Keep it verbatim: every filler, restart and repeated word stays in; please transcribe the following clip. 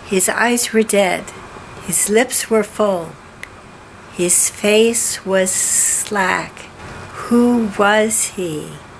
His eyes were dead. His lips were full. His face was slack. Who was he?